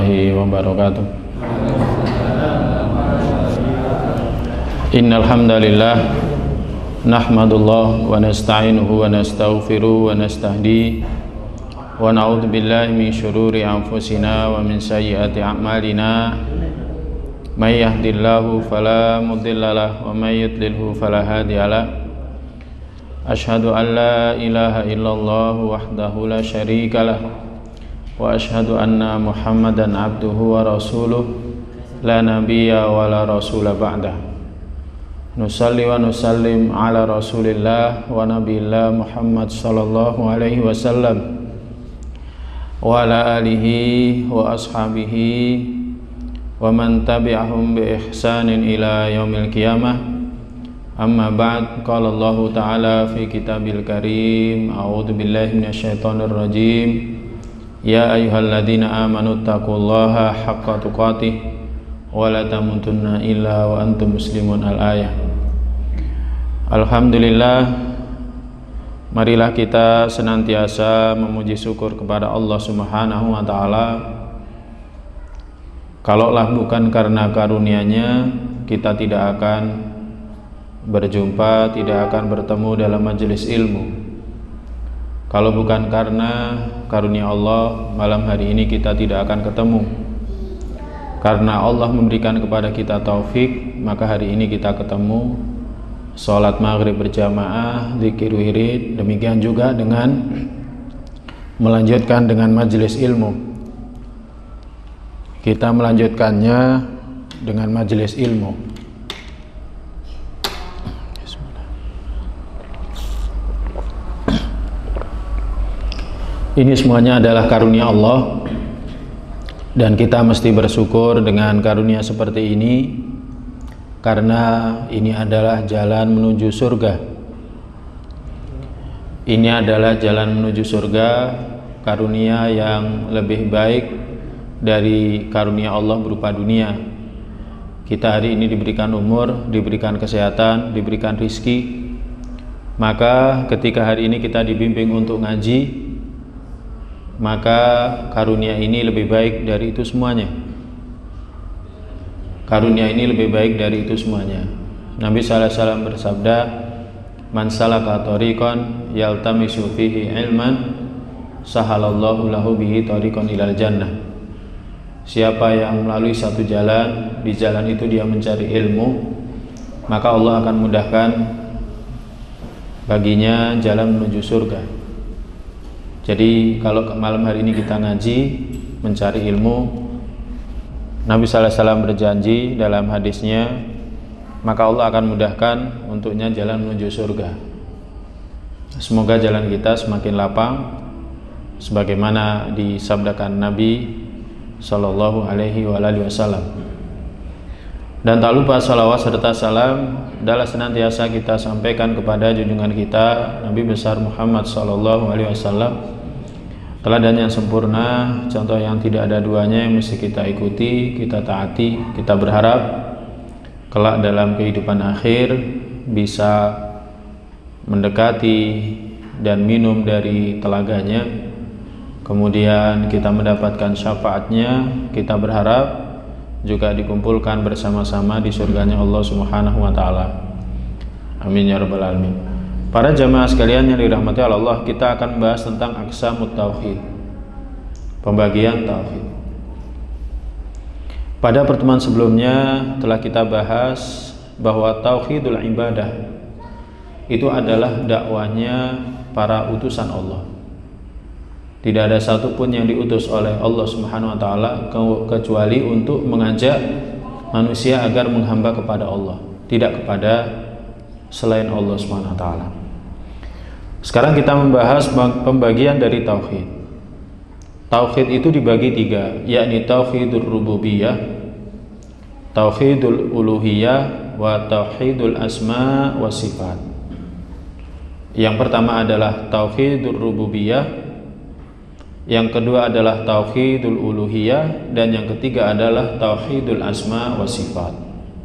warahmatullahi wabarakatuh. Innal hamdalillah nahmadullah wa nasta'inuhu wa nastaghfiruh wa nastahdi wa na'udzu billahi min syururi anfusina wa min sayyiati a'malina. May yahdihillahu fala mudhillalah wa may yudlilhu fala hadiyalah. Asyhadu an la ilaha illallah wahdahu la syarikalah wa asyhadu anna Muhammadan abduhu wa rasuluh la nabiyya wa la rasula ba'dah. Nusalli wa nusallim ala rasulillah wa nabiyillah Muhammad sallallahu alaihi wasallam wa ala alihi wa ashabihi wa man tabi'ahum bi ihsanin ila yaumil qiyamah. Amma ba'd, qala Allah ta'ala fi kitabil karim, a'udzu billahi minasyaitonir rajim. Ya ayyuhalladzina amanu taqullaha haqqa tuqatih wa la tamutunna illa wa antum muslimun. Al-ayah. Alhamdulillah, marilah kita senantiasa memuji syukur kepada Allah Subhanahu wa taala. Kalaulah bukan karena karunia-Nya, kita tidak akan berjumpa, tidak akan bertemu dalam majelis ilmu. Kalau bukan karena karunia Allah, malam hari ini kita tidak akan ketemu. Karena Allah memberikan kepada kita taufik, maka hari ini kita ketemu, sholat maghrib berjamaah, zikir wirid, demikian juga dengan melanjutkan dengan majelis ilmu. Kita melanjutkannya dengan majelis ilmu. Ini semuanya adalah karunia Allah, dan kita mesti bersyukur dengan karunia seperti ini, karena ini adalah jalan menuju surga. Ini adalah jalan menuju surga, karunia yang lebih baik dari karunia Allah berupa dunia. Kita hari ini diberikan umur, diberikan kesehatan, diberikan rizki. Maka ketika hari ini kita dibimbing untuk ngaji, maka karunia ini lebih baik dari itu semuanya. Karunia ini lebih baik dari itu semuanya. Nabi sallallahu alaihi wasallam bersabda, "Man salaka thariqan yaltamisu fihi ilman, sahalallahu lahu bihi thariqan ilal jannah." Siapa yang melalui satu jalan, di jalan itu dia mencari ilmu, maka Allah akan mudahkan baginya jalan menuju surga. Jadi kalau malam hari ini kita ngaji, mencari ilmu, Nabi sallallahu alaihi wasallam berjanji dalam hadisnya, maka Allah akan mudahkan untuknya jalan menuju surga. Semoga jalan kita semakin lapang sebagaimana disabdakan Nabi sallallahu alaihi wasallam. Dan tak lupa salawat serta salam adalah senantiasa kita sampaikan kepada junjungan kita Nabi besar Muhammad sallallahu alaihi wasallam, teladan yang sempurna, contoh yang tidak ada duanya, yang mesti kita ikuti, kita taati. Kita berharap kelak dalam kehidupan akhir bisa mendekati dan minum dari telaganya, kemudian kita mendapatkan syafaatnya. Kita berharap juga dikumpulkan bersama-sama di surganya Allah Subhanahu wa taala. Amin ya rabbal alamin. Para jamaah sekalian yang dirahmati Allah, kita akan membahas tentang aqsamut tauhid, pembagian tauhid. Pada pertemuan sebelumnya telah kita bahas bahwa tauhidul ibadah itu adalah dakwahnya para utusan Allah. Tidak ada satupun yang diutus oleh Allah Subhanahu wa taala kecuali untuk mengajak manusia agar menghamba kepada Allah, tidak kepada selain Allah Subhanahu wa taala. Sekarang kita membahas pembagian dari tauhid. Tauhid itu dibagi tiga, yakni tauhidur rububiyah, tauhidul uluhiyah, wa tauhidul asma wa sifat. Yang pertama adalah tauhidur rububiyah, yang kedua adalah tauhidul uluhiyah, dan yang ketiga adalah tauhidul asma wa sifat.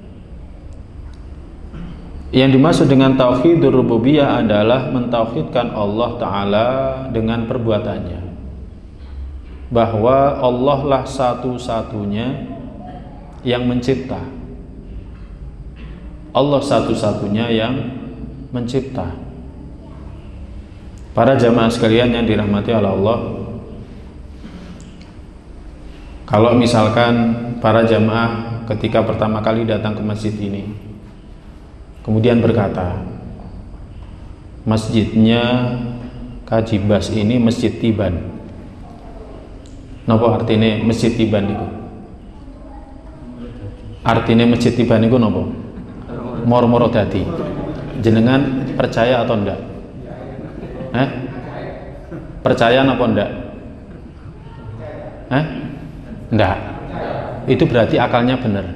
Yang dimaksud dengan tauhidur rububiyah adalah mentauhidkan Allah Ta'ala dengan perbuatannya. bahwa Allah lah satu-satunya yang mencipta. Allah satu-satunya yang mencipta. Para jamaah sekalian yang dirahmati oleh Allah, kalau misalkan para jamaah ketika pertama kali datang ke masjid ini kemudian berkata, masjidnya Kajibas ini Masjid Tiban. Napa artinya Masjid Tiban itu? Artinya Masjid Tiban itu napa? Moro-moro dadi. Jenengan percaya atau enggak? Percaya apa enggak? Enggak. Itu berarti akalnya benar.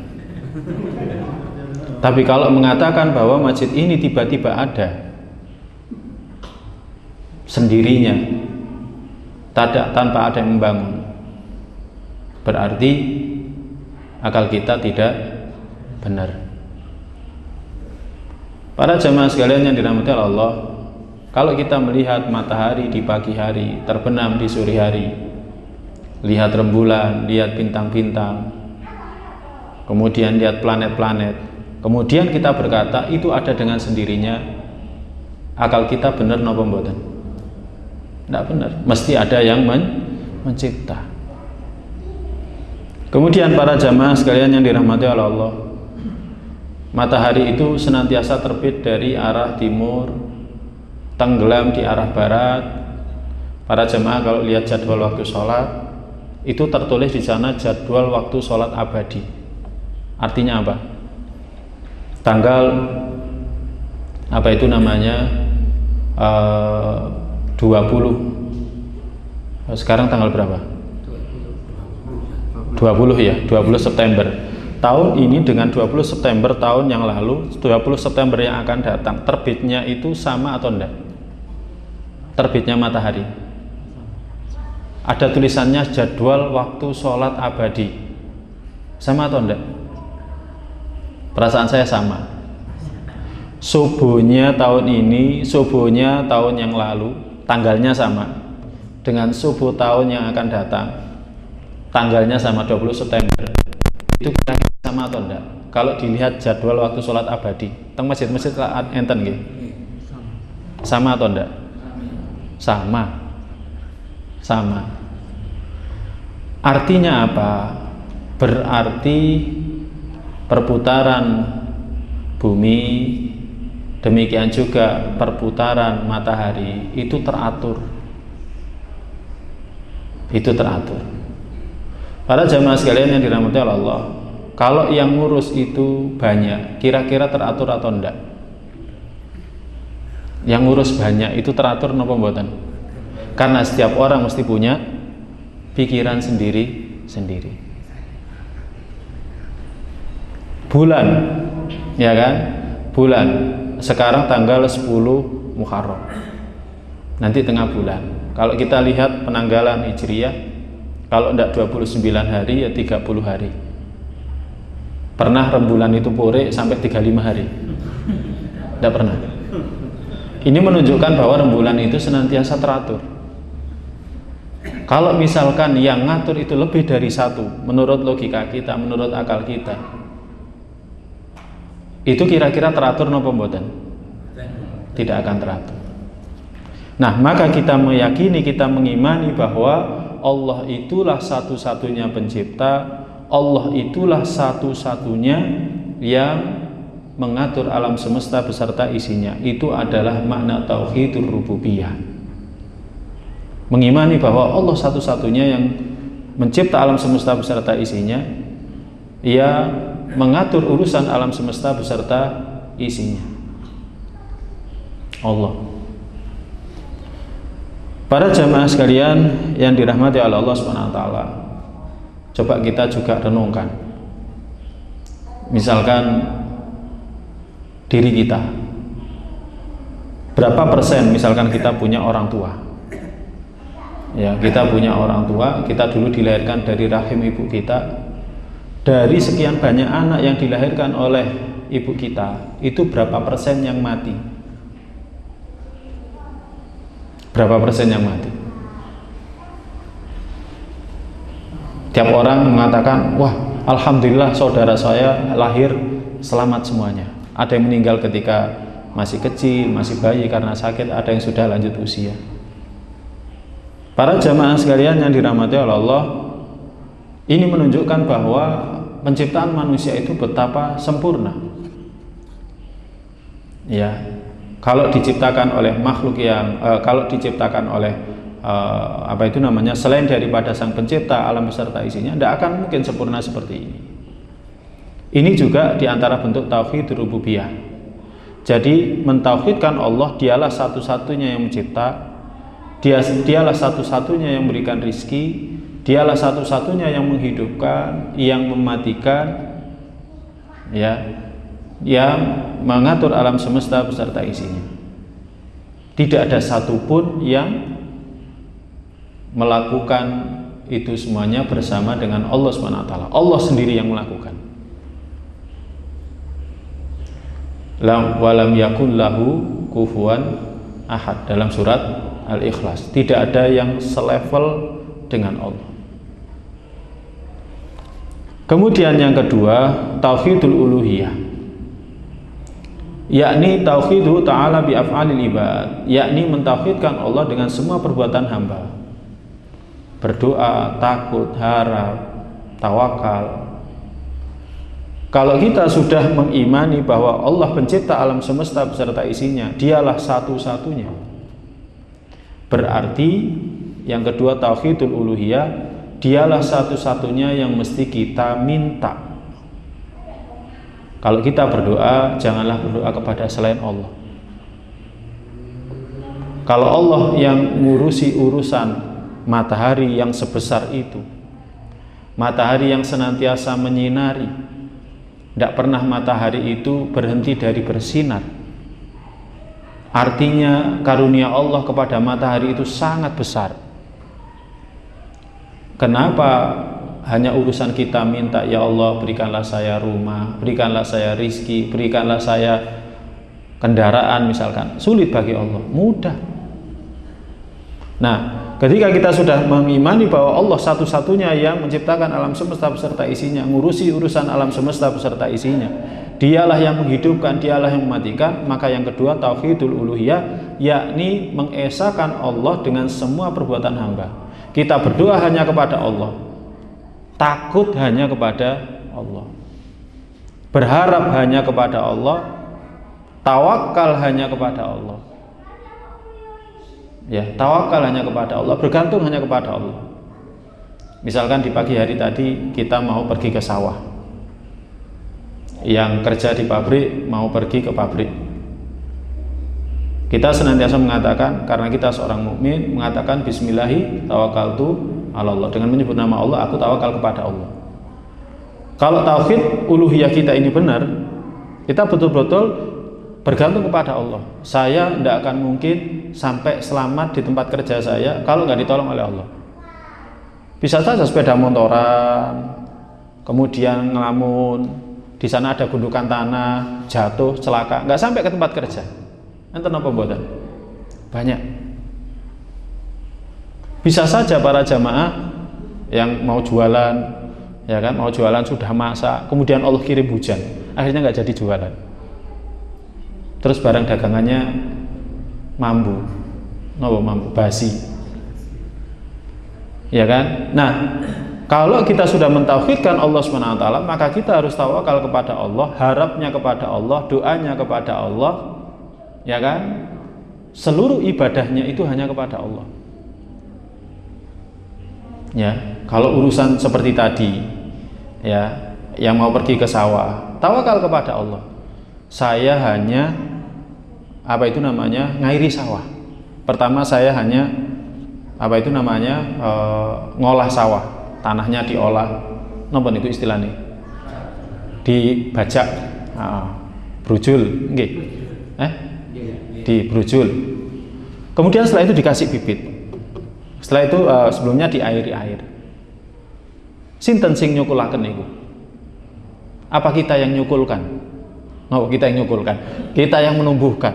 Tapi kalau mengatakan bahwa masjid ini tiba-tiba ada sendirinya, tanpa ada yang membangun, berarti akal kita tidak benar. Para jamaah sekalian yang dirahmati Allah, kalau kita melihat matahari di pagi hari terbenam di sore hari, lihat rembulan, lihat bintang-bintang, kemudian lihat planet-planet, kemudian kita berkata itu ada dengan sendirinya, akal kita benar napa mboten? Tidak benar, mesti ada yang mencipta. Kemudian para jamaah sekalian yang dirahmati oleh Allah, matahari itu senantiasa terbit dari arah timur, tenggelam di arah barat. Para jamaah kalau lihat jadwal waktu sholat, itu tertulis di sana jadwal waktu sholat abadi. Artinya apa? Tanggal apa itu namanya 20. Sekarang tanggal berapa? 20 ya, 20 September. Tahun ini dengan 20 September tahun yang lalu, 20 September yang akan datang, terbitnya itu sama atau enggak? Terbitnya matahari. Ada tulisannya jadwal waktu sholat abadi. Sama atau enggak? Perasaan saya sama. Subuhnya tahun ini, subuhnya tahun yang lalu, tanggalnya sama dengan subuh tahun yang akan datang, tanggalnya sama 20 September. Itu kira-kira sama atau enggak? Kalau dilihat jadwal waktu sholat abadi teng masjid-masjid enten nggih? Sama atau enggak? Sama. Artinya apa? Berarti perputaran bumi, demikian juga perputaran matahari itu teratur. Para jamaah sekalian yang dirahmati oleh Allah, kalau yang ngurus itu banyak, kira-kira teratur atau enggak? Yang ngurus banyak itu teratur napa mboten? Karena setiap orang mesti punya pikiran sendiri-sendiri. Bulan, ya kan? Bulan. Sekarang tanggal 10 Muharram. Nanti tengah bulan. Kalau kita lihat penanggalan Hijriyah, kalau tidak 29 hari ya 30 hari. Pernah rembulan itu pore sampai 35 hari? Tidak pernah. Ini menunjukkan bahwa rembulan itu senantiasa teratur. Kalau misalkan yang ngatur itu lebih dari satu, menurut logika kita, menurut akal kita, itu kira-kira teratur napa mboten? Tidak akan teratur. Nah, maka kita meyakini, kita mengimani bahwa Allah itulah satu-satunya pencipta, Allah itulah satu-satunya yang mengatur alam semesta beserta isinya. Itu adalah makna tauhidur rububiyah. Mengimani bahwa Allah satu-satunya yang mencipta alam semesta beserta isinya, Ia mengatur urusan alam semesta beserta isinya. Allah. Para jamaah sekalian yang dirahmati oleh Allah Subhanahu wa taala, coba kita juga renungkan. Misalkan diri kita, berapa persen misalkan kita punya orang tua? Ya, kita punya orang tua, kita dulu dilahirkan dari rahim ibu kita. Dari sekian banyak anak yang dilahirkan oleh ibu kita, itu berapa persen yang mati? Berapa persen yang mati? Tiap orang mengatakan, wah alhamdulillah saudara saya lahir selamat semuanya. Ada yang meninggal ketika masih kecil, masih bayi karena sakit, ada yang sudah lanjut usia. Para jamaah sekalian yang dirahmati oleh Allah, ini menunjukkan bahwa penciptaan manusia itu betapa sempurna. Ya, kalau diciptakan oleh makhluk yang selain daripada sang pencipta alam beserta isinya, tidak akan mungkin sempurna seperti ini. Ini juga diantara bentuk tauhid rububiyah. Jadi mentauhidkan Allah, dialah satu-satunya yang mencipta, dialah satu-satunya yang memberikan rizki, dialah satu-satunya yang menghidupkan, yang mematikan, ya, yang mengatur alam semesta beserta isinya. Tidak ada satupun yang melakukan itu semuanya bersama dengan Allah SWT. Allah sendiri yang melakukan. Walam yakun lahu kufuwan ahad, dalam surat Al-Ikhlas. Tidak ada yang selevel dengan Allah. Kemudian yang kedua, tauhidul uluhiyah, yakni tauhidu ta'ala bi af'alil ibad, yakni mentauhidkan Allah dengan semua perbuatan hamba. Berdoa, takut, harap, tawakal. Kalau kita sudah mengimani bahwa Allah pencipta alam semesta beserta isinya, dialah satu-satunya, berarti yang kedua tauhidul uluhiyah, dialah satu-satunya yang mesti kita minta. Kalau kita berdoa, janganlah berdoa kepada selain Allah. Kalau Allah yang ngurusi urusan matahari yang sebesar itu, matahari yang senantiasa menyinari, tidak pernah matahari itu berhenti dari bersinar. Artinya karunia Allah kepada matahari itu sangat besar. Kenapa hanya urusan kita minta, ya Allah berikanlah saya rumah, berikanlah saya rizki, berikanlah saya kendaraan misalkan. Sulit bagi Allah, mudah. Nah, ketika kita sudah mengimani bahwa Allah satu-satunya yang menciptakan alam semesta beserta isinya, ngurusi urusan alam semesta beserta isinya, dialah yang menghidupkan, dialah yang mematikan, maka yang kedua tauhidul uluhiyah, yakni mengesahkan Allah dengan semua perbuatan hamba. Kita berdoa hanya kepada Allah, takut hanya kepada Allah, berharap hanya kepada Allah, tawakal hanya kepada Allah. Ya, tawakal hanya kepada Allah, bergantung hanya kepada Allah. Misalkan di pagi hari tadi kita mau pergi ke sawah, yang kerja di pabrik mau pergi ke pabrik, kita senantiasa mengatakan, karena kita seorang mukmin, mengatakan bismillahi tawakkaltu ala Allah, dengan menyebut nama Allah aku tawakal kepada Allah. Kalau tauhid uluhiyah kita ini benar, kita betul-betul bergantung kepada Allah. Saya tidak akan mungkin sampai selamat di tempat kerja saya kalau nggak ditolong oleh Allah. Bisa saja sepeda motoran, kemudian ngelamun, di sana ada gundukan tanah, jatuh, celaka, nggak sampai ke tempat kerja. Enten apa mboten? Banyak. Bisa saja para jamaah yang mau jualan, ya kan, mau jualan sudah masak, kemudian Allah kirim hujan, akhirnya nggak jadi jualan. Terus barang dagangannya mambu, basi, ya kan? Nah, kalau kita sudah mentauhidkan Allah SWT, maka kita harus tawakal kepada Allah, harapnya kepada Allah, doanya kepada Allah, ya kan? Seluruh ibadahnya itu hanya kepada Allah. Ya, kalau urusan seperti tadi, ya, yang mau pergi ke sawah, tawakal kepada Allah. Saya hanya ngairi sawah. Pertama saya hanya ngolah sawah, tanahnya diolah, napa niku istilahnya, dibajak, brujul, nggih, dibrujul. Kemudian setelah itu dikasih bibit. Setelah itu sebelumnya diairi air. Sinten sing nyukulaken niku? Apa kita yang nyukulkan? Kita yang nyukulkan, kita yang menumbuhkan.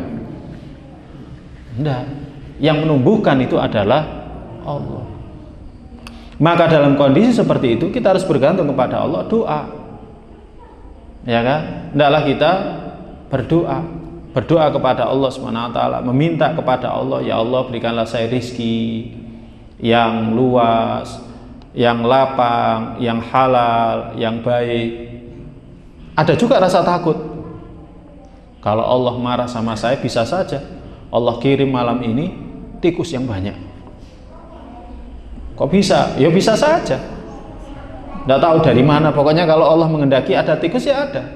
Enggak, yang menumbuhkan itu adalah Allah. Maka dalam kondisi seperti itu kita harus bergantung kepada Allah, doa. Ya kan? Hendaklah kita berdoa kepada Allah Subhanahu wa taala, meminta kepada Allah, ya Allah berikanlah saya rizki yang luas, yang lapang, yang halal, yang baik. Ada juga rasa takut. Kalau Allah marah sama saya, bisa saja Allah kirim malam ini tikus yang banyak. Kok bisa? Ya bisa saja. Tidak tahu dari mana. Pokoknya kalau Allah menghendaki ada tikus, ya ada.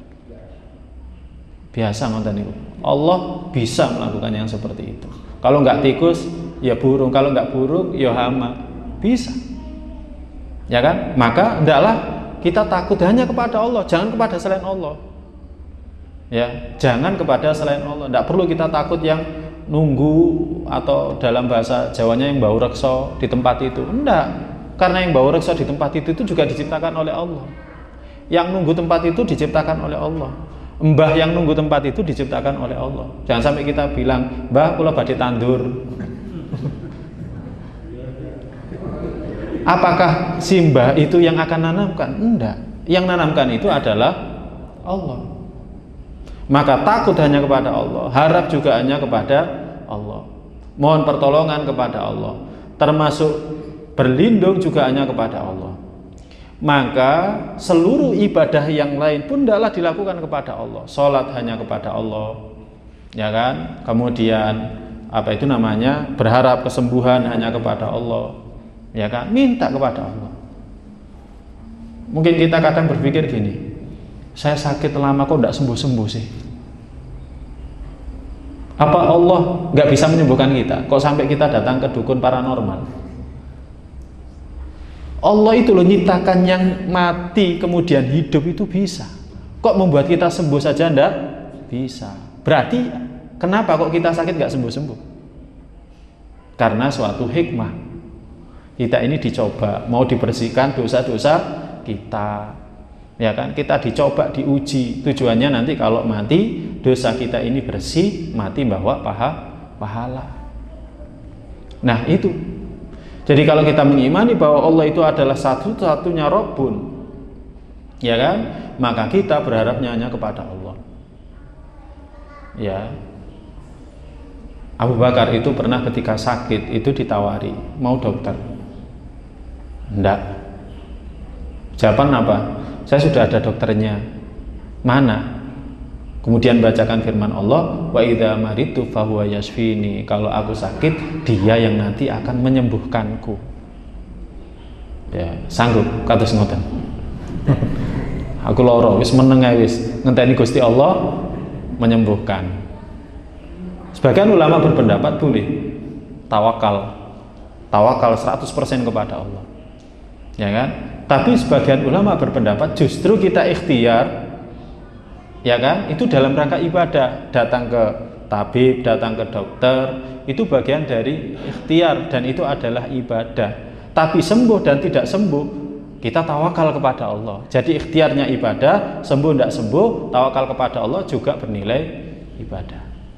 Biasa ngonten itu. Allah bisa melakukan yang seperti itu. Kalau nggak tikus, ya burung. Kalau nggak burung, ya hama. Bisa. Ya kan? Maka hendaklah kita takut hanya kepada Allah, jangan kepada selain Allah. Ya, jangan kepada selain Allah. Tidak perlu kita takut yang nunggu, atau dalam bahasa Jawanya yang bau reksa di tempat itu. Enggak, karena yang bau reksa di tempat itu juga diciptakan oleh Allah. Yang nunggu tempat itu diciptakan oleh Allah. Mbah yang nunggu tempat itu diciptakan oleh Allah. Jangan sampai kita bilang, mbah kula badhe tandur. Apakah si mbah itu yang akan nanamkan? Enggak, yang nanamkan itu adalah Allah. Maka takut hanya kepada Allah, harap juga hanya kepada Allah, mohon pertolongan kepada Allah, termasuk berlindung juga hanya kepada Allah. Maka seluruh ibadah yang lain pun hendaklah dilakukan kepada Allah. Salat hanya kepada Allah, ya kan? Kemudian berharap kesembuhan hanya kepada Allah, ya kan? Minta kepada Allah. Mungkin kita kadang berpikir gini, saya sakit lama kok tidak sembuh-sembuh sih. Apa Allah nggak bisa menyembuhkan kita? Kok sampai kita datang ke dukun paranormal? Allah itu loh nyiptakan yang mati kemudian hidup itu bisa. Kok membuat kita sembuh saja enggak bisa? Berarti kenapa kok kita sakit nggak sembuh-sembuh? Karena suatu hikmah. Kita ini dicoba, mau dibersihkan dosa-dosa kita. Ya kan, kita dicoba, diuji. Tujuannya nanti kalau mati, dosa kita ini bersih, mati bawa pahala. Nah itu. Jadi kalau kita mengimani bahwa Allah itu adalah satu-satunya Rabbun, ya kan, maka kita berharapnya hanya kepada Allah. Ya, Abu Bakar itu pernah ketika sakit itu ditawari, mau dokter? Enggak. Jawaban apa? Saya sudah ada dokternya. Mana? Kemudian bacakan firman Allah, wa idza maritu fahuwa yashfini. Kalau aku sakit, dia yang nanti akan menyembuhkanku. Ya, sanggup kados ngoten. Aku lara wis meneng ae wis, ngenteni Gusti Allah menyembuhkan. Sebagian ulama berpendapat boleh tawakal 100% kepada Allah. Ya kan? Tapi sebagian ulama berpendapat justru kita ikhtiar, ya kan, itu dalam rangka ibadah. Datang ke tabib, datang ke dokter, itu bagian dari ikhtiar dan itu adalah ibadah. Tapi sembuh dan tidak sembuh, kita tawakal kepada Allah. Jadi ikhtiarnya ibadah, sembuh tidak sembuh, tawakal kepada Allah juga bernilai ibadah.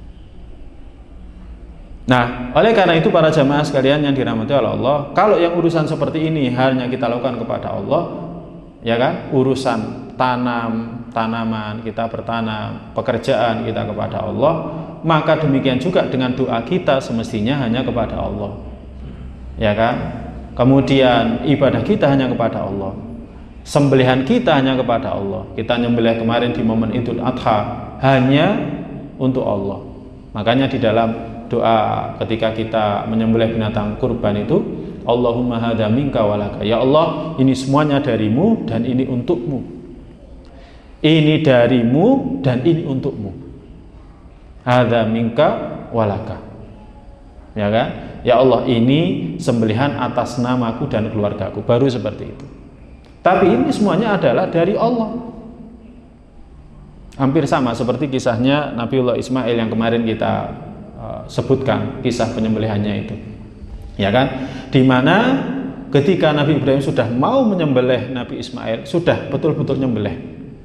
Nah, oleh karena itu para jamaah sekalian yang dirahmati oleh Allah, kalau yang urusan seperti ini hanya kita lakukan kepada Allah, ya kan, urusan tanaman kita bertanam, pekerjaan kita kepada Allah, maka demikian juga dengan doa kita semestinya hanya kepada Allah, ya kan. Kemudian ibadah kita hanya kepada Allah, sembelihan kita hanya kepada Allah. Kita nyembelih kemarin di momen Idul Adha hanya untuk Allah. Makanya di dalam doa ketika kita menyembelih binatang kurban itu, Allahumma hadza minka walaka. Ya Allah, ini semuanya darimu dan ini untukmu. Ini darimu dan ini untukmu. Hadza minka walaka. Ya kan? Ya Allah, ini sembelihan atas namaku dan keluargaku. Baru seperti itu. Tapi ini semuanya adalah dari Allah. Hampir sama seperti kisahnya Nabiullah Ismail yang kemarin kita sebutkan, kisah penyembelihannya itu, ya kan, dimana ketika Nabi Ibrahim sudah mau menyembelih Nabi Ismail, sudah betul-betul nyembelih,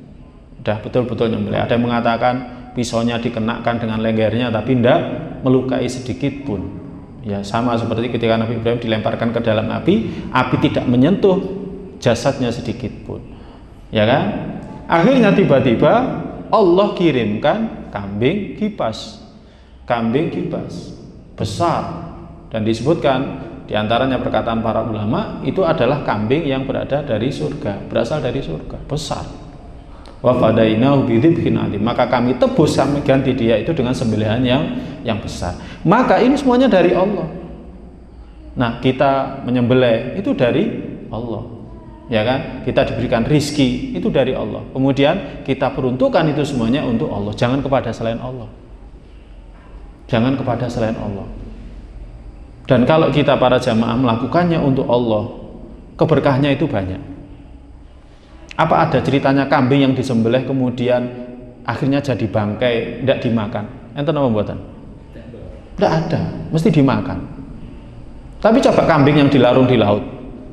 ada yang mengatakan pisaunya dikenakan dengan lenggernya tapi tidak melukai sedikit pun, Ya sama seperti ketika Nabi Ibrahim dilemparkan ke dalam api tidak menyentuh jasadnya sedikit pun. Ya kan? Akhirnya tiba-tiba Allah kirimkan kambing kipas. Kambing kipas besar, dan disebutkan diantaranya perkataan para ulama itu adalah kambing yang berasal dari surga, besar. Wa fadainahu bidzibhin adzim, maka kami tebus, kami ganti dia itu dengan sembelihan yang besar. Maka ini semuanya dari Allah. Nah, kita menyembelih itu dari Allah, ya kan? Kita diberikan rizki itu dari Allah. Kemudian kita peruntukkan itu semuanya untuk Allah, jangan kepada selain Allah. Jangan kepada selain Allah. Dan kalau kita para jamaah melakukannya untuk Allah, keberkahnya itu banyak. Apa ada ceritanya kambing yang disembelih kemudian akhirnya jadi bangkai, tidak dimakan? Enten apa buatan? Tidak ada, mesti dimakan. Tapi coba kambing yang dilarung di laut,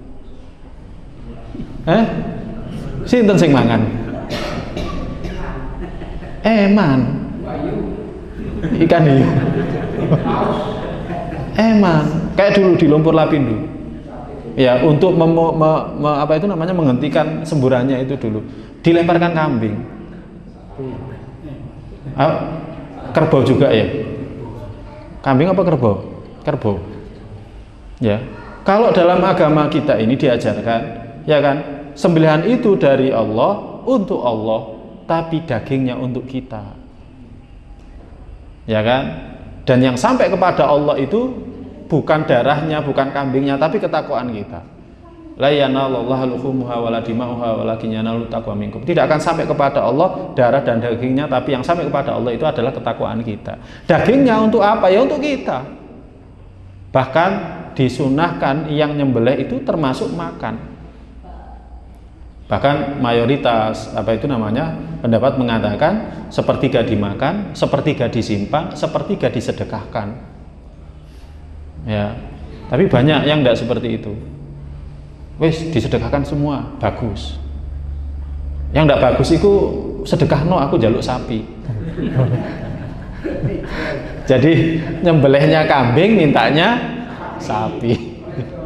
sinten sing mangan? Eman, ikan hiu. Eman, kayak dulu di Lumpur Lapindo. Ya, untuk menghentikan semburannya itu dulu dilemparkan kambing. Kerbau juga ya. Kambing apa kerbau? Kerbau. Ya. Kalau dalam agama kita ini diajarkan, ya kan, sembelihan itu dari Allah untuk Allah, tapi dagingnya untuk kita. Ya kan? Dan yang sampai kepada Allah itu bukan darahnya, bukan kambingnya, tapi ketakwaan kita. La yanallahu luhumuha wala dima'uha walakin yanalu taqwa minkum. Tidak akan sampai kepada Allah darah dan dagingnya, tapi yang sampai kepada Allah itu adalah ketakwaan kita. Dagingnya untuk apa? Ya untuk kita. Bahkan disunahkan yang nyembelih itu termasuk makan. Bahkan mayoritas pendapat mengatakan sepertiga dimakan, sepertiga disimpan, sepertiga disedekahkan. Ya, tapi banyak yang tidak seperti itu. Wis disedekahkan semua, bagus. Yang tidak bagus itu sedekahno aku jaluk sapi. Jadi nyembelihnya kambing, mintanya sapi.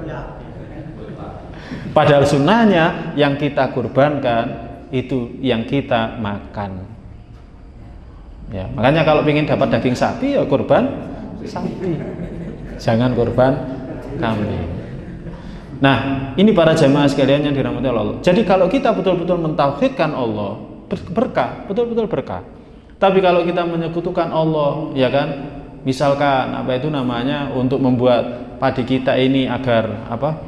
Padahal sunnahnya yang kita kurbankan itu yang kita makan. Ya, makanya kalau ingin dapat daging sapi ya kurban sapi. Jangan kurban kambing. Nah, ini para jamaah sekalian yang dirahmati Allah. Jadi kalau kita betul-betul mentauhidkan Allah, berkah, betul-betul berkah. Tapi kalau kita menyekutukan Allah, ya kan, misalkan untuk membuat padi kita ini agar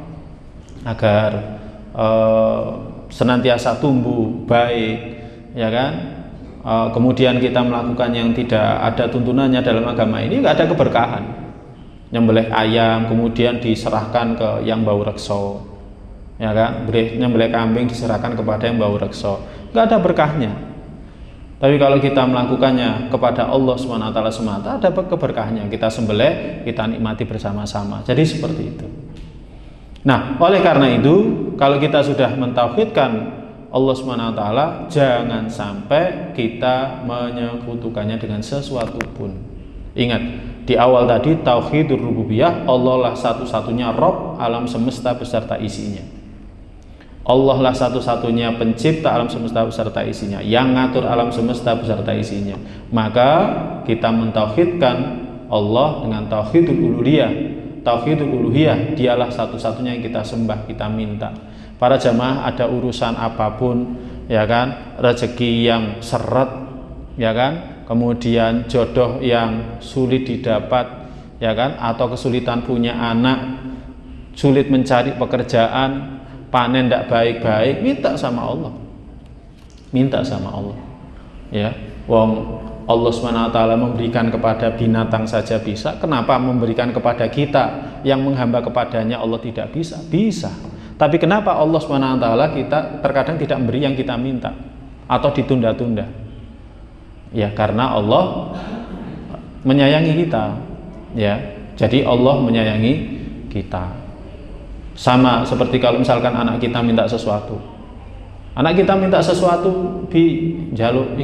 senantiasa tumbuh baik, ya kan, kemudian kita melakukan yang tidak ada tuntunannya dalam agama ini, nggak ada keberkahan. Nyembelih ayam kemudian diserahkan ke yang bau rekso, ya kan, nyembelih kambing diserahkan kepada yang bau rekso, nggak ada berkahnya. Tapi kalau kita melakukannya kepada Allah SWT semata, ada keberkahnya. Kita sembelih, kita nikmati bersama-sama. Jadi seperti itu. Nah, oleh karena itu, kalau kita sudah mentauhidkan Allah SWT, jangan sampai kita menyekutukannya dengan sesuatu pun. Ingat, di awal tadi tauhidur rububiyah, Allah lah satu-satunya Rabb alam semesta beserta isinya. Allah lah satu-satunya pencipta alam semesta beserta isinya, yang ngatur alam semesta beserta isinya. Maka kita mentauhidkan Allah dengan tauhidul uluhiyah. Tauhidul uluhiyah, dialah satu-satunya yang kita sembah, kita minta. Para jamaah ada urusan apapun, ya kan, rezeki yang seret, ya kan, kemudian jodoh yang sulit didapat, ya kan, atau kesulitan punya anak, sulit mencari pekerjaan, panen tidak baik-baik, minta sama Allah. Minta sama Allah. Ya, wong Allah SWT memberikan kepada binatang saja bisa, kenapa memberikan kepada kita yang menghamba kepadanya Allah tidak bisa? Bisa. Tapi kenapa Allah SWT kita terkadang tidak memberi yang kita minta atau ditunda-tunda? Ya, karena Allah menyayangi kita, ya. Jadi Allah menyayangi kita. Sama seperti kalau misalkan anak kita minta sesuatu. Anak kita minta sesuatu, jaluk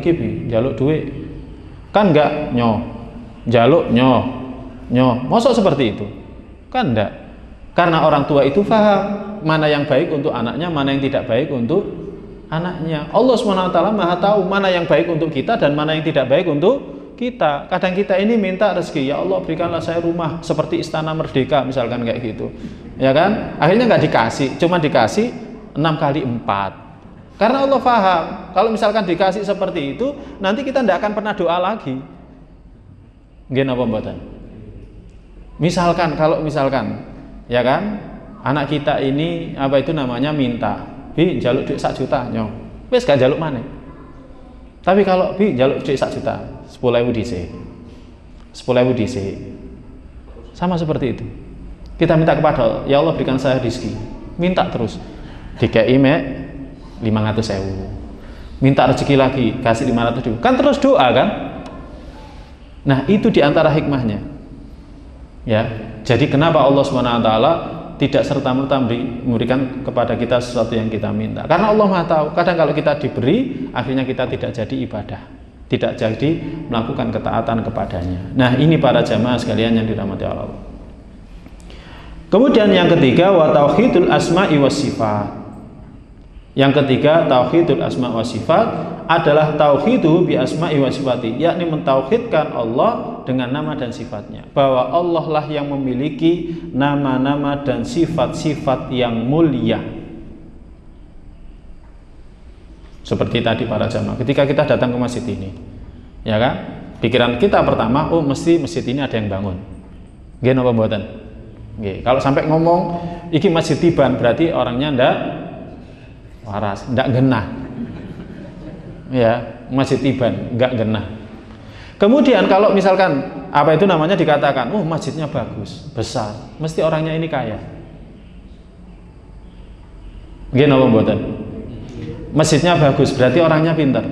duit. Kan enggak nyoh. Jaluk nyoh. Mosok seperti itu. Kan enggak. Karena orang tua itu paham mana yang baik untuk anaknya, mana yang tidak baik untuk anaknya. Allah SWT Maha tahu mana yang baik untuk kita dan mana yang tidak baik untuk kita. Kadang kita ini minta rezeki, ya Allah berikanlah saya rumah seperti Istana Merdeka misalkan kayak gitu, ya kan? Akhirnya nggak dikasih, cuma dikasih 6 kali 4. Karena Allah paham kalau misalkan dikasih seperti itu, nanti kita tidak akan pernah doa lagi. Gimana pembuatan? Misalkan kalau ya kan, anak kita ini apa itu namanya minta, bi jaluk duit 1 juta nyong, wes gak jaluk mana. Tapi kalau bi jaluk duit 1 juta, 10.000 dhisik, 10.000 dhisik, sama seperti itu. Kita minta kepada ya Allah berikan saya rezeki, minta terus, dikei mek 500.000, minta rezeki lagi kasih 500.000, kan terus doa kan. Nah itu diantara hikmahnya, ya. Jadi kenapa Allah SWT tidak serta-merta memberikan kepada kita sesuatu yang kita minta? Karena Allah Maha tahu. Kadang kalau kita diberi, akhirnya kita tidak jadi ibadah, tidak jadi melakukan ketaatan kepadanya. Nah ini para jamaah sekalian yang dirahmati Allah. Kemudian yang ketiga, wa tauhidul asma'i was sifat. Yang ketiga, tauhidul asma' wa sifat adalah tauhidu bi asma'i wa sifati, yakni mentauhidkan Allah dengan nama dan sifatnya, bahwa Allah lah yang memiliki nama-nama dan sifat-sifat yang mulia. Seperti tadi para jamaah, ketika kita datang ke masjid ini, ya kan, pikiran kita pertama, oh mesti masjid ini ada yang bangun. Nggih napa mboten? Nggih. Kalau sampai ngomong iki masjid tiban, berarti orangnya ndak waras, ndak genah. Ya, masjid tiban, nggak genah. Kemudian kalau misalkan apa itu namanya dikatakan, oh masjidnya bagus, besar, mesti orangnya ini kaya. Nggih napa mboten? Masjidnya bagus, berarti orangnya pintar.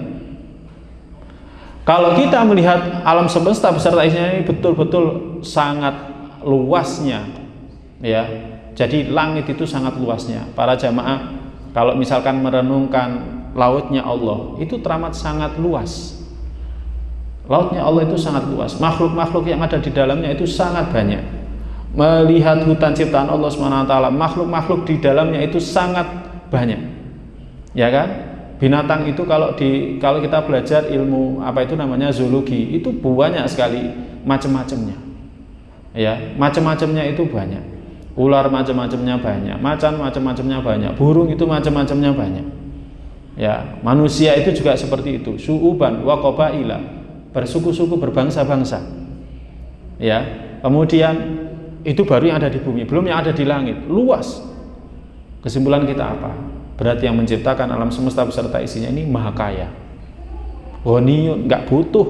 Kalau kita melihat alam semesta beserta isinya ini betul-betul sangat luasnya, ya. Jadi langit itu sangat luasnya. Para jamaah, kalau misalkan merenungkan lautnya Allah, itu teramat sangat luas. Lautnya Allah itu sangat luas. Makhluk-makhluk yang ada di dalamnya itu sangat banyak. Melihat hutan ciptaan Allah SWT, makhluk-makhluk di dalamnya itu sangat banyak. Ya kan? Binatang itu kalau kita belajar ilmu apa itu namanya zoologi, itu banyak sekali macam-macamnya. Ya, macam-macamnya itu banyak. Ular macam-macamnya banyak, macan macam-macamnya banyak, burung itu macam-macamnya banyak. Ya, manusia itu juga seperti itu, syu'uban wa qabaila, bersuku-suku, berbangsa-bangsa. Ya, kemudian itu baru yang ada di bumi, belum yang ada di langit, luas. Kesimpulan kita apa? Berarti yang menciptakan alam semesta beserta isinya ini maha kaya. Ghaniyun, enggak butuh.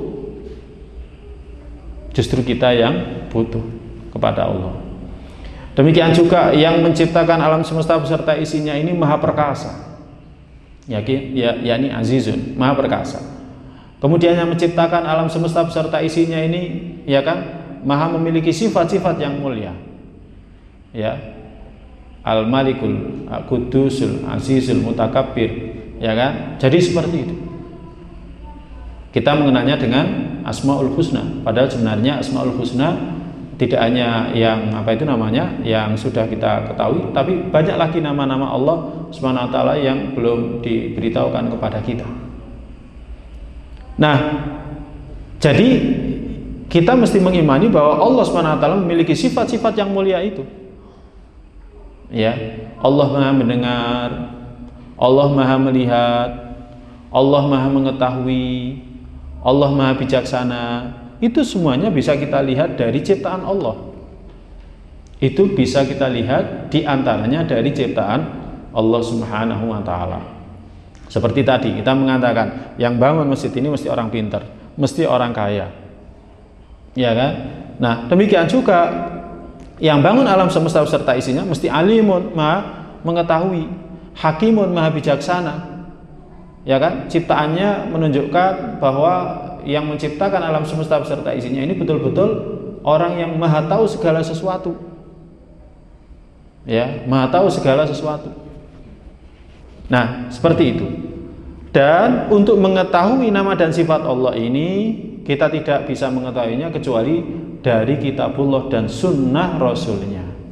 Justru kita yang butuh kepada Allah. Demikian juga yang menciptakan alam semesta beserta isinya ini maha perkasa. Yakni azizun, maha perkasa. Kemudian yang menciptakan alam semesta beserta isinya ini, ya kan, maha memiliki sifat-sifat yang mulia. Ya, al-malikul qudusul azizul mutakabbir, ya kan. Jadi seperti itu. Kita mengenalnya dengan asmaul husna, padahal sebenarnya asmaul husna tidak hanya yang apa itu namanya yang sudah kita ketahui, tapi banyak lagi nama-nama Allah Subhanahu wa taala yang belum diberitahukan kepada kita. Nah, jadi kita mesti mengimani bahwa Allah Subhanahu wa taala memiliki sifat-sifat yang mulia itu. Ya, Allah Maha mendengar, Allah Maha melihat, Allah Maha mengetahui, Allah Maha bijaksana. Itu semuanya bisa kita lihat dari ciptaan Allah. Itu bisa kita lihat diantaranya dari ciptaan Allah Subhanahu wa taala. Seperti tadi kita mengatakan yang bangun masjid ini mesti orang pintar, mesti orang kaya. Ya kan? Nah, demikian juga yang bangun alam semesta beserta isinya mesti alimun, maha mengetahui, hakimun, maha bijaksana. Ya kan? Ciptaannya menunjukkan bahwa yang menciptakan alam semesta beserta isinya ini betul-betul orang yang maha tahu segala sesuatu. Ya, maha tahu segala sesuatu. Nah, seperti itu. Dan untuk mengetahui nama dan sifat Allah ini, kita tidak bisa mengetahuinya kecuali dari kitabullah dan sunnah rasulnya.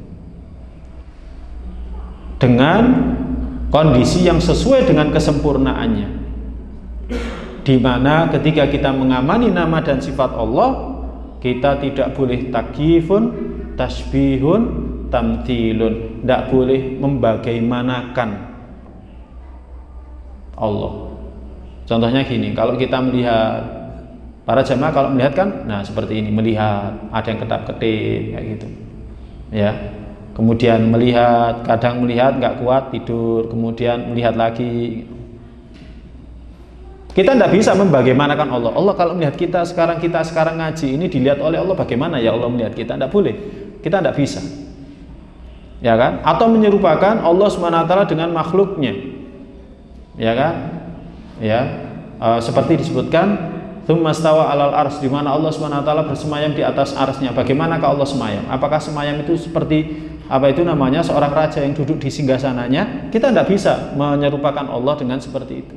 dengan kondisi yang sesuai dengan kesempurnaannya, di mana ketika kita mengamani nama dan sifat Allah, kita tidak boleh takyifun, tasbihun, tamthilun, tidak boleh membagaimanakan Allah. Contohnya gini, kalau kita melihat, para jamaah kalau melihat kan, nah seperti ini, melihat, ada yang ketap-ketip kayak gitu, ya. Kemudian melihat, kadang melihat nggak kuat tidur, kemudian melihat lagi. Kita tidak bisa membagaimanakan Allah. Allah kalau melihat kita sekarang ngaji ini dilihat oleh Allah, bagaimana ya Allah melihat kita? Tidak boleh. Kita tidak bisa. Ya kan? Atau menyerupakan Allah SWT dengan makhluknya. Ya kan? Ya. Seperti disebutkan tsumma stawa 'alal arsy, di mana Allah SWT bersemayam di atas arsy-Nya. Bagaimanakah Allah semayam? Apakah semayam itu seperti seorang raja yang duduk di singgasananya? Kita tidak bisa menyerupakan Allah dengan seperti itu.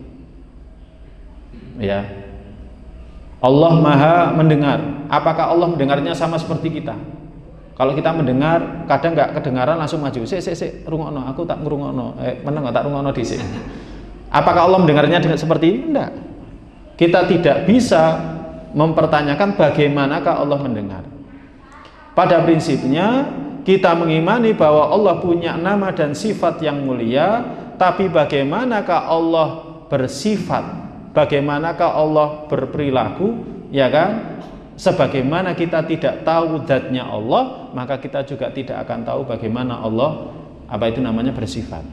Ya, Allah Maha mendengar. Apakah Allah mendengarnya sama seperti kita? Kalau kita mendengar, kadang nggak kedengaran langsung maju. Sik, rungokno, aku tak ngrungokno. Meneng tak rungokno dhisik. Apakah Allah mendengarnya dengan seperti ini? Enggak. Kita tidak bisa mempertanyakan bagaimanakah Allah mendengar. Pada prinsipnya kita mengimani bahwa Allah punya nama dan sifat yang mulia, tapi bagaimanakah Allah bersifat? Bagaimanakah Allah berperilaku, ya kan? Sebagaimana kita tidak tahu zatnya Allah, maka kita juga tidak akan tahu bagaimana Allah bersifat.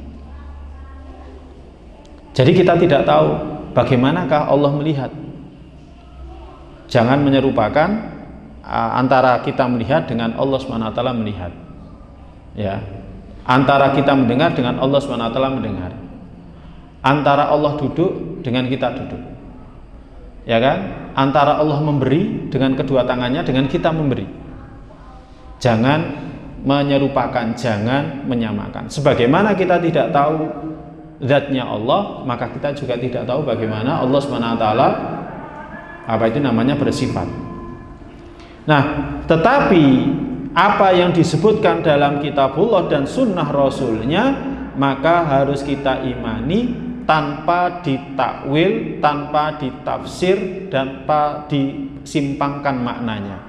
Jadi kita tidak tahu bagaimanakah Allah melihat. Jangan menyerupakan antara kita melihat dengan Allah SWT melihat. Ya. Antara kita mendengar dengan Allah SWT mendengar. Antara Allah duduk dengan kita duduk, ya kan? Antara Allah memberi dengan kedua tangannya dengan kita memberi. Jangan menyerupakan, jangan menyamakan. Sebagaimana kita tidak tahu zatnya Allah, maka kita juga tidak tahu bagaimana Allah SWT bersifat. Nah, tetapi apa yang disebutkan dalam kitabullah dan sunnah Rasulnya, maka harus kita imani tanpa ditakwil, tanpa ditafsir, dan tanpa disimpangkan maknanya.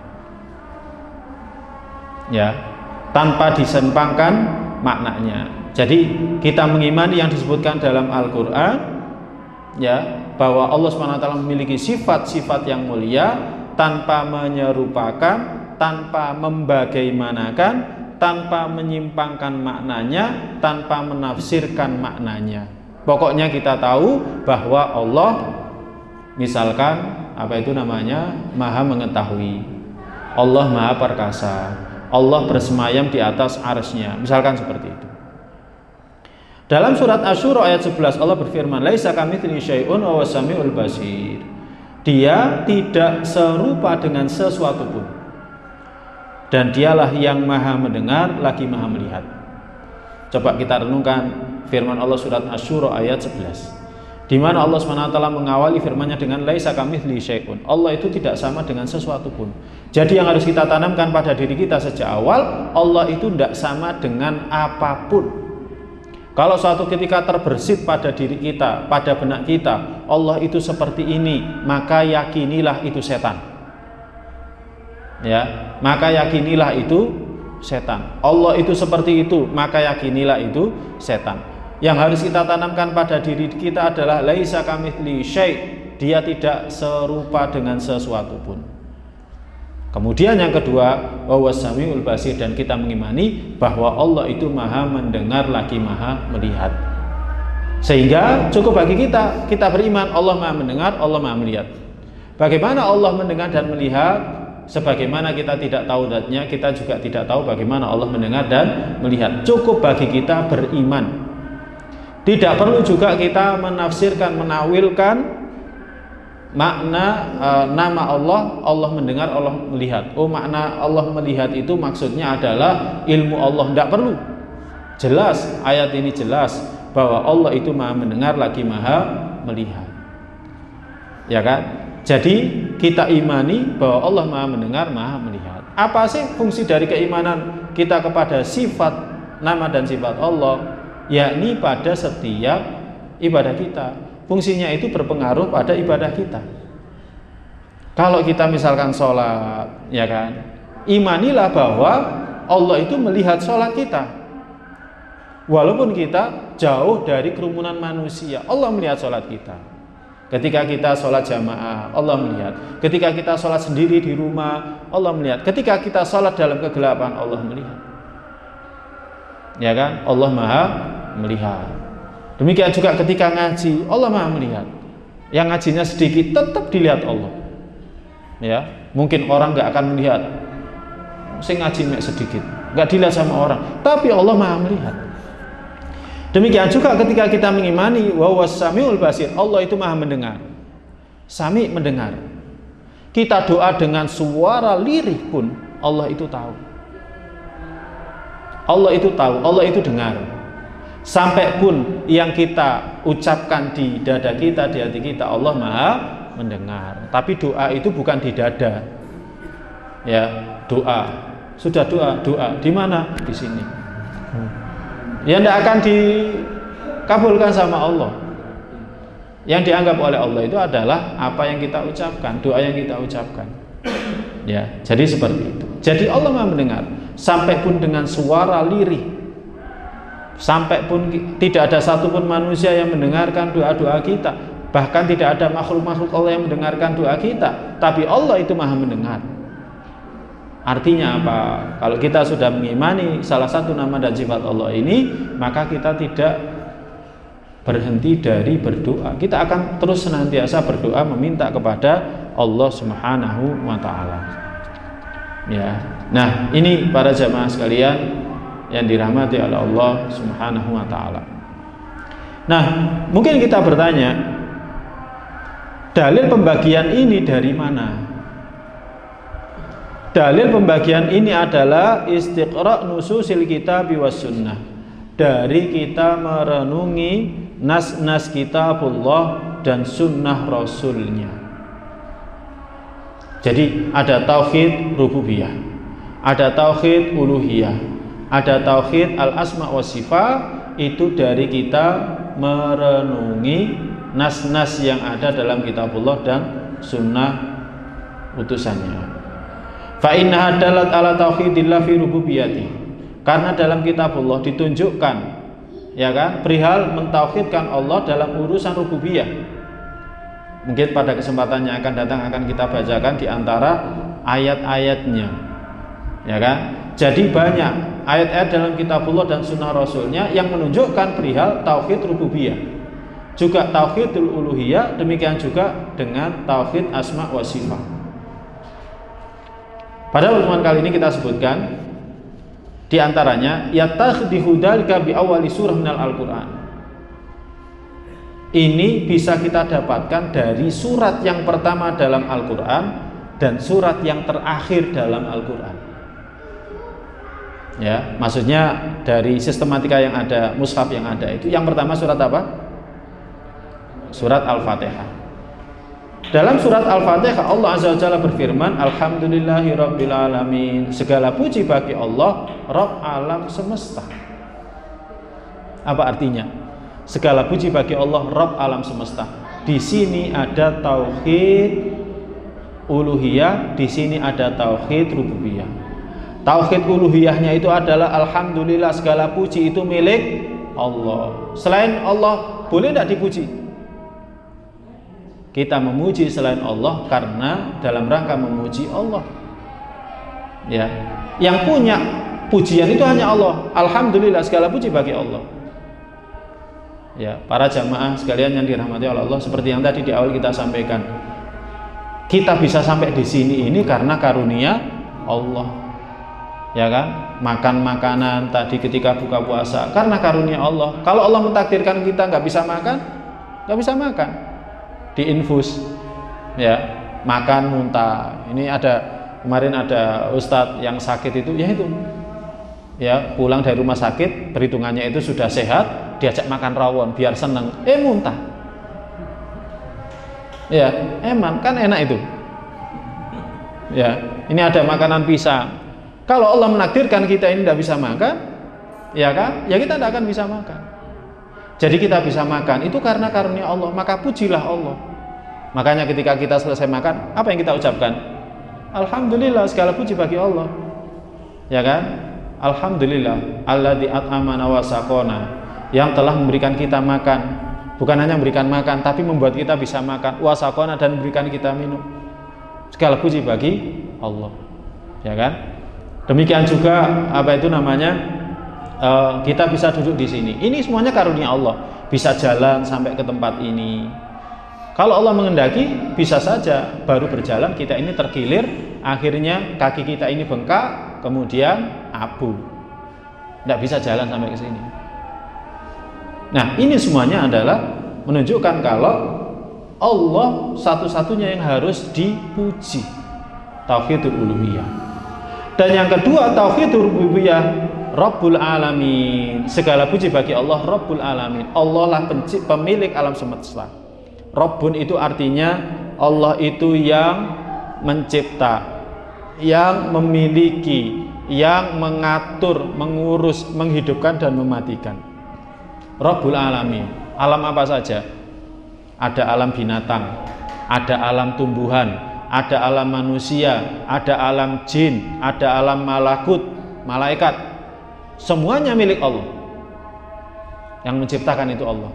Ya, tanpa disimpangkan maknanya. Jadi kita mengimani yang disebutkan dalam Al-Qur'an, ya, bahwa Allah SWT memiliki sifat-sifat yang mulia tanpa menyerupakan, tanpa membagaimanakan, tanpa menyimpangkan maknanya, tanpa menafsirkan maknanya. Pokoknya kita tahu bahwa Allah misalkan Maha mengetahui, Allah Maha perkasa, Allah bersemayam di atas arsy-Nya, misalkan seperti itu. Dalam surat Asy-Syura ayat 11 Allah berfirman, laisa kamitslihi syai'un wa huwas samiul basir. Dia tidak serupa dengan sesuatu pun, dan dialah yang Maha mendengar lagi Maha melihat. Coba kita renungkan firman Allah surat Asy-Syura ayat 11, di mana Allah SWT mengawali firman-Nya dengan laisa kamitslihi syai'un. Allah itu tidak sama dengan sesuatu pun. Jadi yang harus kita tanamkan pada diri kita sejak awal, Allah itu tidak sama dengan apapun. Kalau suatu ketika terbersit pada diri kita, pada benak kita, Allah itu seperti ini, maka yakinilah itu setan. Ya, maka yakinilah itu setan. Allah itu seperti itu, maka yakinilah itu setan. Yang harus kita tanamkan pada diri kita adalah laisa kamitslihi syai', dia tidak serupa dengan sesuatu pun. Kemudian yang kedua, wa huwas samiul basir, dan kita mengimani bahwa Allah itu Maha mendengar lagi Maha melihat. Sehingga cukup bagi kita beriman Allah Maha mendengar, Allah Maha melihat. Bagaimana Allah mendengar dan melihat? Sebagaimana kita tidak tahu zatnya, kita juga tidak tahu bagaimana Allah mendengar dan melihat. Cukup bagi kita beriman. Tidak perlu juga kita menafsirkan, menawilkan makna nama Allah, Allah mendengar, Allah melihat. Oh, makna Allah melihat itu maksudnya adalah ilmu Allah. Tidak perlu. Jelas, ayat ini jelas bahwa Allah itu Maha mendengar lagi Maha melihat. Ya kan? Jadi kita imani bahwa Allah Maha mendengar, Maha melihat. Apa sih fungsi dari keimanan kita kepada sifat nama dan sifat Allah? yakni pada setiap ibadah kita. Fungsinya itu berpengaruh pada ibadah kita. Kalau kita misalkan sholat, ya kan, imanilah bahwa Allah itu melihat sholat kita. Walaupun kita jauh dari kerumunan manusia, Allah melihat sholat kita. Ketika kita sholat jamaah, Allah melihat. Ketika kita sholat sendiri di rumah, Allah melihat. Ketika kita sholat dalam kegelapan, Allah melihat. Ya kan? Allah Maha melihat. Demikian juga ketika ngaji, Allah Maha melihat. Yang ngajinya sedikit tetap dilihat Allah. Ya, mungkin orang nggak akan melihat. Sing ngaji mek sedikit, nggak dilihat sama orang, tapi Allah Maha melihat. Demikian juga ketika kita mengimani wa huwas samiul basir, Allah itu Maha mendengar. Sami mendengar. Kita doa dengan suara lirih pun Allah itu tahu. Allah itu tahu, Allah itu dengar. Sampai pun yang kita ucapkan di dada kita, di hati kita, Allah Maha mendengar. Tapi doa itu bukan di dada. Ya, doa. Sudah doa di mana? Di sini. Ya tidak akan dikabulkan sama Allah. Yang dianggap oleh Allah itu adalah apa yang kita ucapkan, doa yang kita ucapkan. Ya, jadi seperti itu. Jadi Allah Maha mendengar. Sampai pun dengan suara lirih, sampai pun tidak ada satupun manusia yang mendengarkan doa-doa kita, bahkan tidak ada makhluk-makhluk Allah yang mendengarkan doa kita, tapi Allah itu Maha mendengar. Artinya apa? Kalau kita sudah mengimani salah satu nama dan sifat Allah ini, maka kita tidak berhenti dari berdoa. Kita akan terus senantiasa berdoa meminta kepada Allah Subhanahu wa taala. Ya. Nah, ini para jamaah sekalian yang dirahmati oleh Allah Subhanahu wa taala. Nah, mungkin kita bertanya, dalil pembagian ini dari mana? Dalil pembagian ini adalah istiqra' nususil kitab was sunnah. Dari kita merenungi nas-nas kitabullah dan sunnah rasulnya. Jadi ada tauhid rububiyah, ada tauhid uluhiyah, ada tauhid al-asma wa sifat. Itu dari kita merenungi nas-nas yang ada dalam kitabullah dan sunnah utusannya. Fa innaha dalat ala tauhidillah fi rububiyyati. Karena dalam kitabullah ditunjukkan, ya kan, perihal mentauhidkan Allah dalam urusan rububiyah. Mungkin pada kesempatan yang akan datang akan kita bacakan di antara ayat-ayatnya, ya kan. Jadi banyak ayat-ayat dalam kitabullah dan sunnah rasulnya yang menunjukkan perihal tauhid rububiyah, juga tauhidul uluhiyah, demikian juga dengan tauhid asma wa sifat. Pada pertemuan kali ini kita sebutkan di antaranya yattakhdihu dzalika bi awali surah minal Al-Qur'an. Ini bisa kita dapatkan dari surat yang pertama dalam Al-Quran dan surat yang terakhir dalam Al-Quran. Ya, maksudnya dari sistematika yang ada, mushaf yang ada itu, yang pertama surat apa? Surat Al-Fatihah. Dalam surat Al-Fatihah Allah Azza wa Jalla berfirman, Alhamdulillahirabbil alamin. Segala puji bagi Allah, Rabb alam semesta. Apa artinya? Segala puji bagi Allah, Rabb alam semesta. Di sini ada tauhid uluhiyah, di sini ada tauhid rububiyah. Tauhid uluhiyahnya itu adalah alhamdulillah, segala puji itu milik Allah. Selain Allah boleh tidak dipuji? Kita memuji selain Allah karena dalam rangka memuji Allah. Ya, yang punya pujian itu hanya Allah. Alhamdulillah, segala puji bagi Allah. Ya, para jamaah sekalian yang dirahmati oleh Allah, seperti yang tadi di awal kita sampaikan, kita bisa sampai di sini ini karena karunia Allah, ya kan? Makan makanan tadi ketika buka puasa karena karunia Allah. Kalau Allah mentakdirkan kita nggak bisa makan, nggak bisa makan, diinfus, ya, makan muntah. Ini ada kemarin ada ustadz yang sakit itu, ya itu, ya pulang dari rumah sakit, perhitungannya itu sudah sehat, diajak makan rawon biar seneng, muntah. Ya, emang kan enak itu. Ya, ini ada makanan pisang. Kalau Allah menakdirkan kita ini tidak bisa makan, ya kan? Ya kita tidak akan bisa makan. Jadi kita bisa makan itu karena karunia Allah, maka pujilah Allah. Makanya ketika kita selesai makan, apa yang kita ucapkan? Alhamdulillah, segala puji bagi Allah. Ya kan? Alhamdulillah alladzi at'amana wa saqona, yang telah memberikan kita makan. Bukan hanya memberikan makan, tapi membuat kita bisa makan, wa saqona, dan memberikan kita minum. Segala puji bagi Allah. Ya kan? Demikian juga apa itu namanya? Kita bisa duduk di sini. Ini semuanya karunia Allah. Bisa jalan sampai ke tempat ini. Kalau Allah mengendaki, bisa saja baru berjalan kita ini terkilir, akhirnya kaki kita ini bengkak, kemudian abu. Tidak bisa jalan sampai ke sini. Nah, ini semuanya adalah menunjukkan kalau Allah satu-satunya yang harus dipuji. Tauhidul uluhiyah. Dan yang kedua, tauhidul rububiyah. Rabbul alamin, segala puji bagi Allah Rabbul alamin. Allah lah pemilik alam semesta. Rabbun itu artinya Allah itu yang mencipta, yang memiliki, yang mengatur, mengurus, menghidupkan dan mematikan. Rabbul alamin. Alam apa saja? Ada alam binatang, ada alam tumbuhan, ada alam manusia, ada alam jin, ada alam malakut, malaikat. Semuanya milik Allah. Yang menciptakan itu Allah.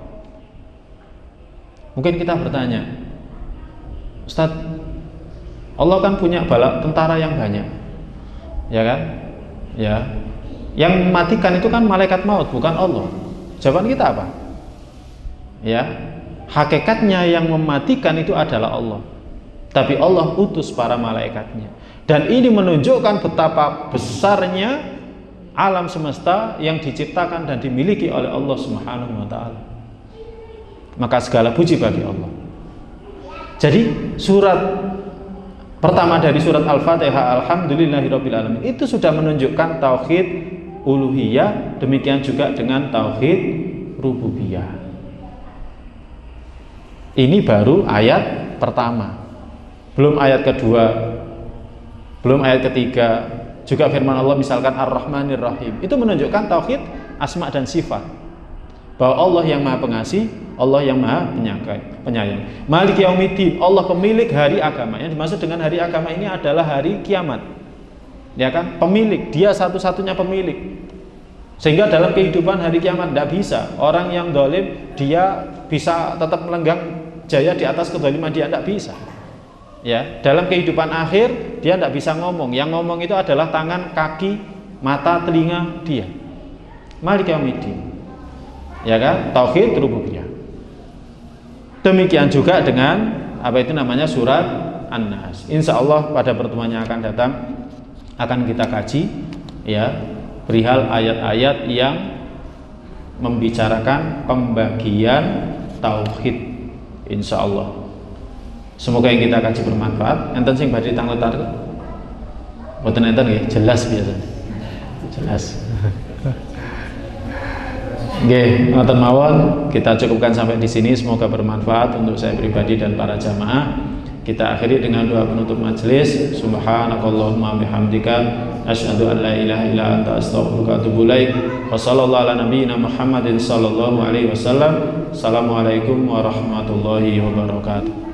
Mungkin kita bertanya, Ustaz, Allah kan punya bala tentara yang banyak, ya kan? Ya, yang mematikan itu kan malaikat maut, bukan Allah. Jawaban kita apa? Ya, hakikatnya yang mematikan itu adalah Allah. Tapi Allah utus para malaikatnya. Dan ini menunjukkan betapa besarnya alam semesta yang diciptakan dan dimiliki oleh Allah Subhanahu wa taala. Maka segala puji bagi Allah. Jadi surat pertama dari surat Al-Fatihah, alhamdulillahirabbil alamin, itu sudah menunjukkan tauhid uluhiyah, demikian juga dengan tauhid rububiyah. Ini baru ayat pertama. Belum ayat kedua, belum ayat ketiga. Juga firman Allah misalkan Ar-Rahmanir Rahim, itu menunjukkan tauhid asma dan sifat, bahwa Allah yang maha pengasih, Allah yang maha penyayang. Malik Yaumiddin, Allah pemilik hari agama. Yang dimaksud dengan hari agama ini adalah hari kiamat. Ya kan? Pemilik, dia satu-satunya pemilik. Sehingga dalam kehidupan hari kiamat tidak bisa orang yang zalim dia bisa tetap melenggang jaya di atas kezaliman, dia tidak bisa. Ya, dalam kehidupan akhir dia tidak bisa ngomong. Yang ngomong itu adalah tangan, kaki, mata, telinga dia. Malik Yaumiddin. Ya kan? Tauhid rububiyah. Demikian juga dengan apa itu namanya surat An-Nas. Insya Allah pada pertemuan yang akan datang akan kita kaji ya perihal ayat-ayat yang membicarakan pembagian tauhid. Insya Allah. Semoga yang kita kaji bermanfaat. Enten sing badhe tanglet-tanglet. Mboten enten nggih, jelas biasanya. Jelas. Nggih, ngoten mawon, kita cukupkan sampai di sini. Semoga bermanfaat untuk saya pribadi dan para jamaah. Kita akhiri dengan doa penutup majelis. Subhanakallahumma bihamdika asyhadu an la ilaha illa anta astaghfiruka wa atubu ilaik. Wa sallallahu ala nabiyyina Muhammadin sallallahu alaihi wasallam. Assalamualaikum warahmatullahi wabarakatuh.